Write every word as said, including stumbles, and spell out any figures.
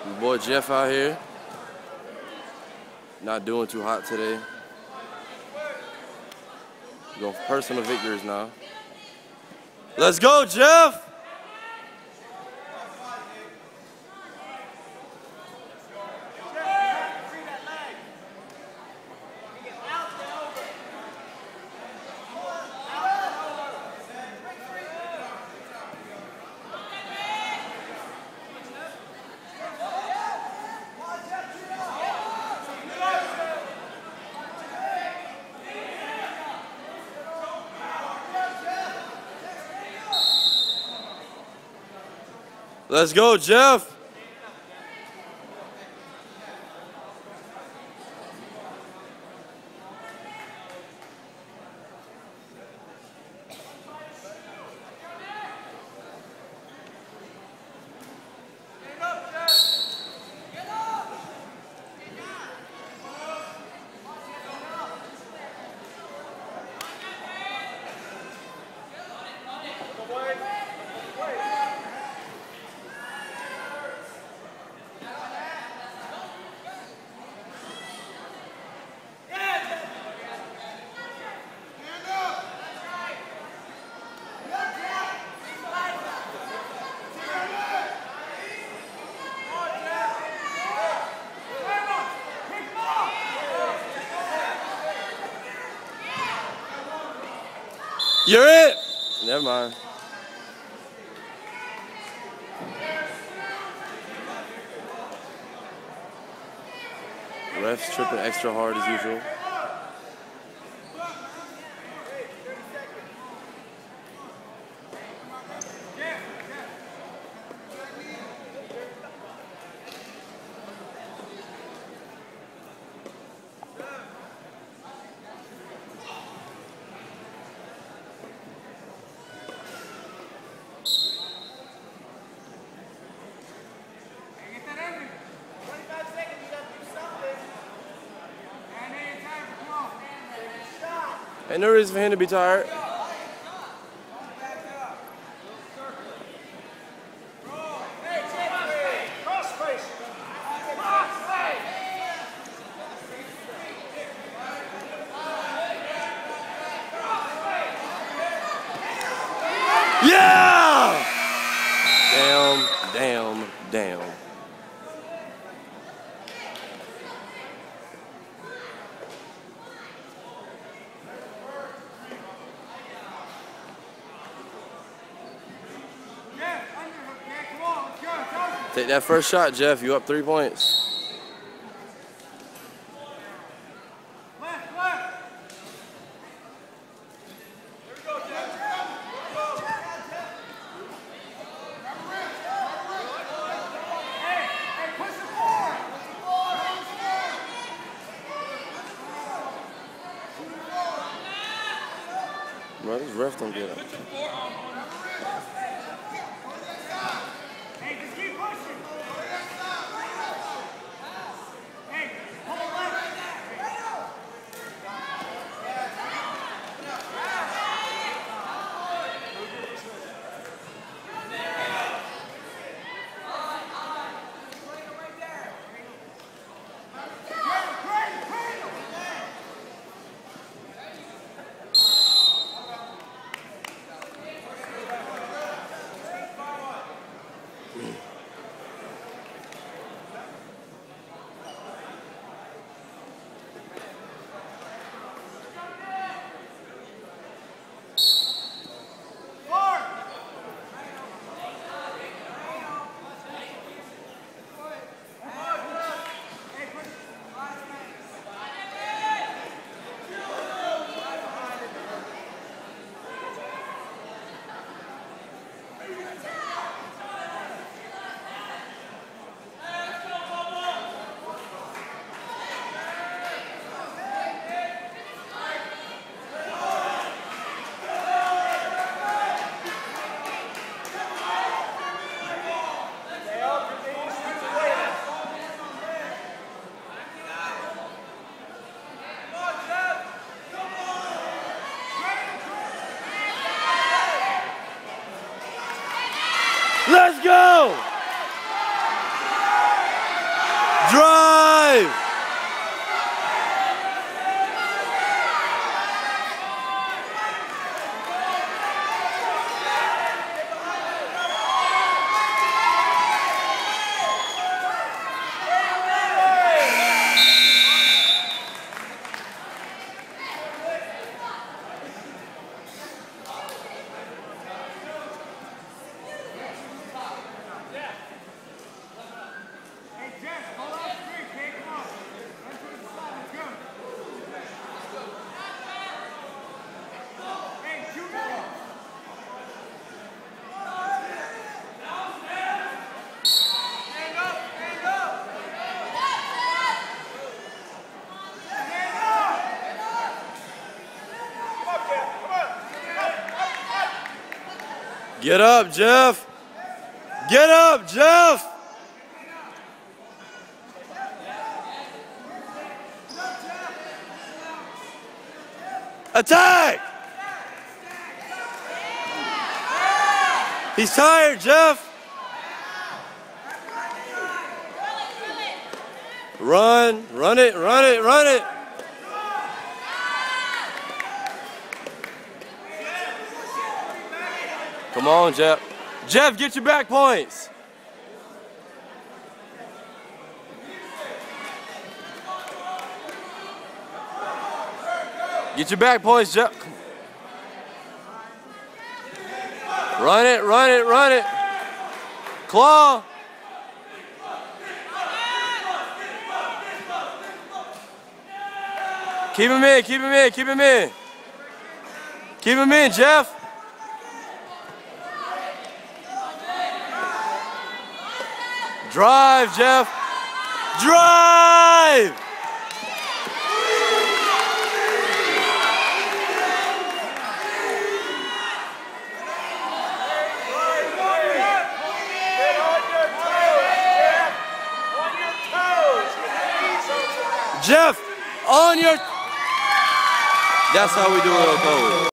Your boy Jeff out here. Not doing too hot today. Going for personal victories now. Let's go, Jeff! Let's go, Jeff. You're it. Never mind. Refs tripping extra hard as usual. Ain't no reason for him to be tired. Yeah! Damn, damn, damn. Take that first shot, Jeff. You up three points. Bro, this ref don't get it. Get up, Jeff. Get up, Jeff. Attack. He's tired, Jeff. Run, run it, run it, run it. Come on, Jeff. Jeff, get your back points. Get your back points, Jeff. Run it, run it, run it. Claw. Keep him in, keep him in, keep him in. Keep him in, Jeff. Drive, Jeff. Drive! Jeff, on your... That's how we do it, Ocoee.